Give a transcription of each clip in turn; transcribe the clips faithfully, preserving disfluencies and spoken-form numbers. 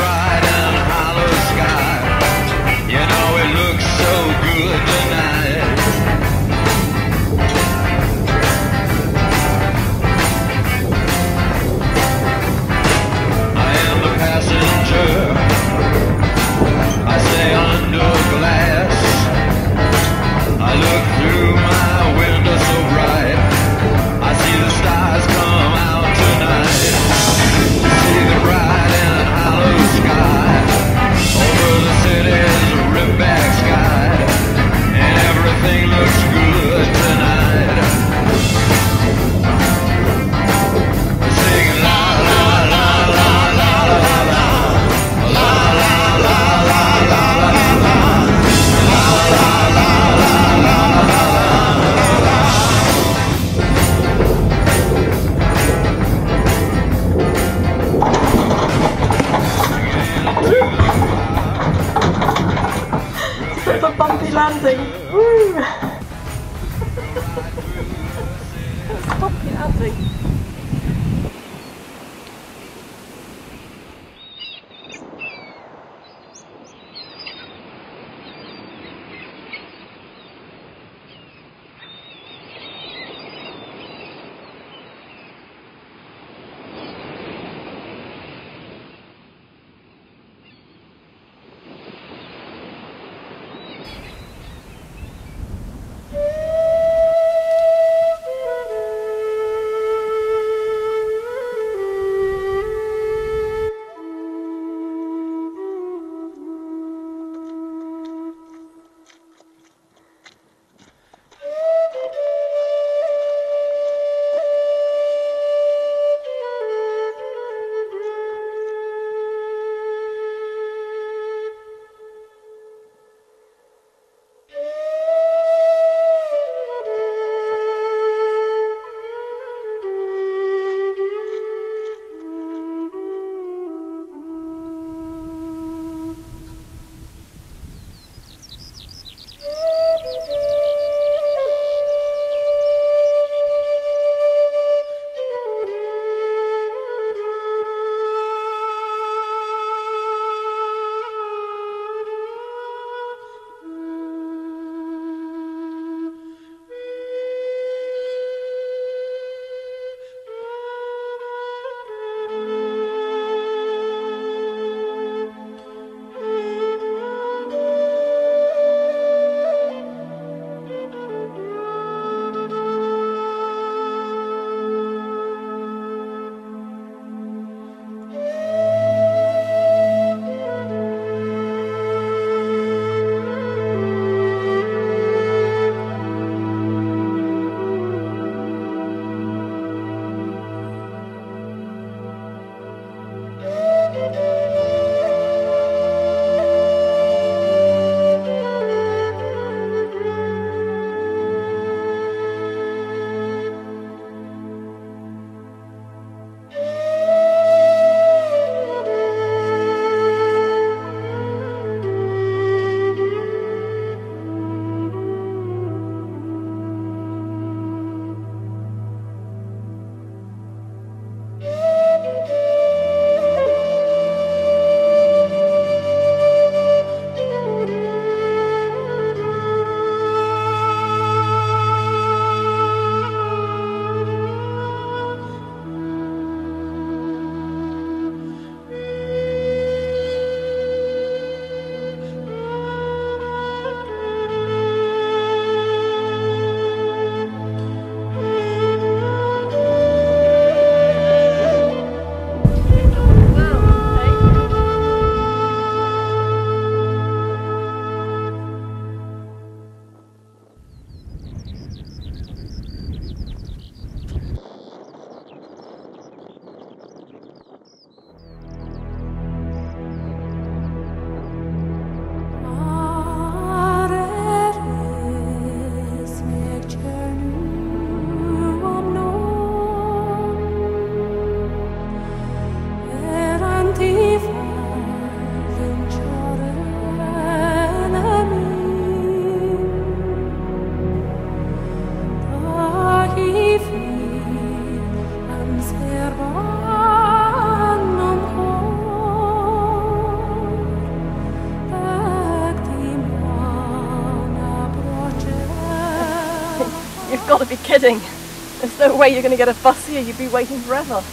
bright and hollow sky. You know it looks so good tonight. I am the passenger, I stay under glass. I look through my window so bright, I see the stars come out tonight. See the bright and hollow sky over the city's rip-back sky, and everything looks good tonight. Sing la la la la la la la la la la la la la It's a bumpy landing. Woo! It's a bumpy landing. got to be kidding. There's no way you're going to get a bus here, you'd be waiting forever.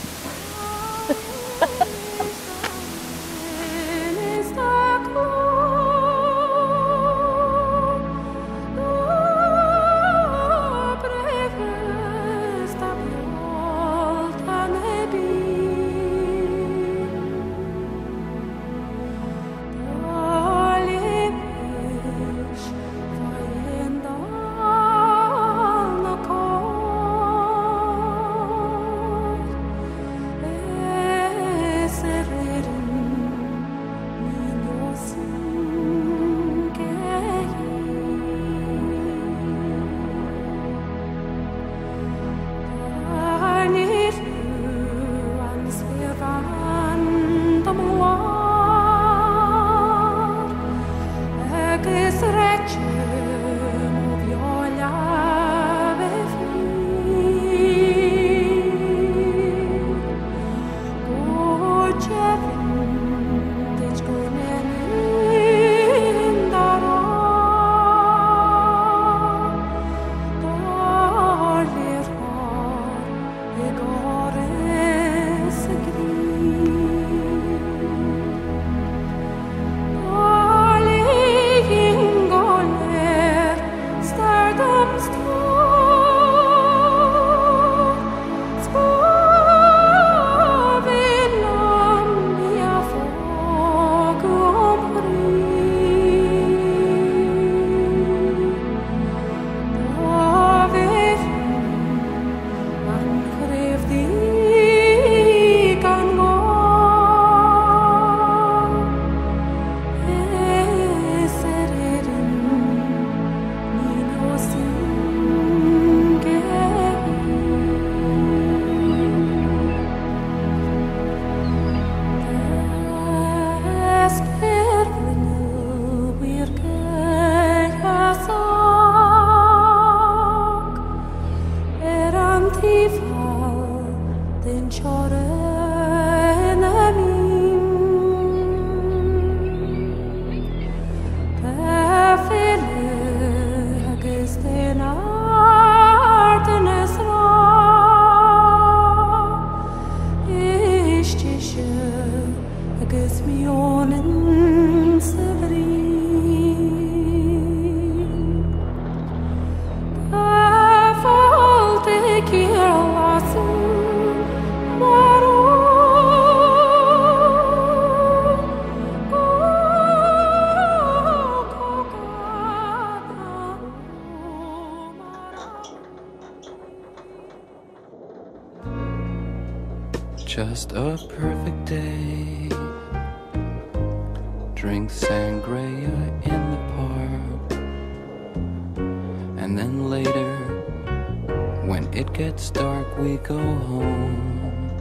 Just a perfect day. Drink sangria in the park, and then later, when it gets dark, we go home.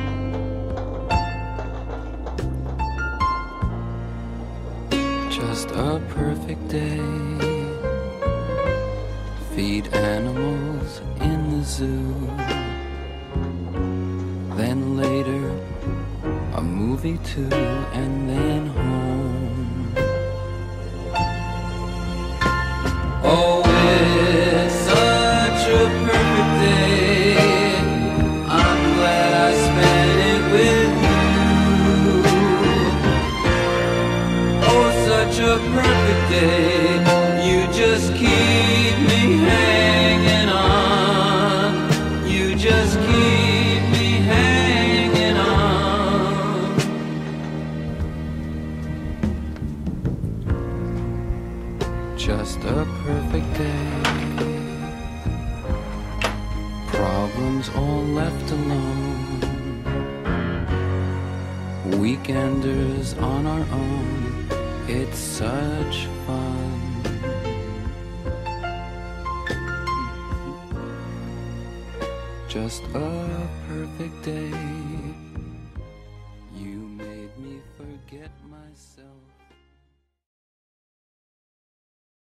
Just a perfect day. Feed animals in the zoo. Then later, a movie too, and then home. Oh, it's such a perfect day. I'm glad I spent it with you. Oh, such a perfect day. You just keep me hanging on. You just keep me hanging on. Just a perfect day. Problems all left alone. Weekenders on our own. It's such fun. Just a perfect day. You made me forget myself.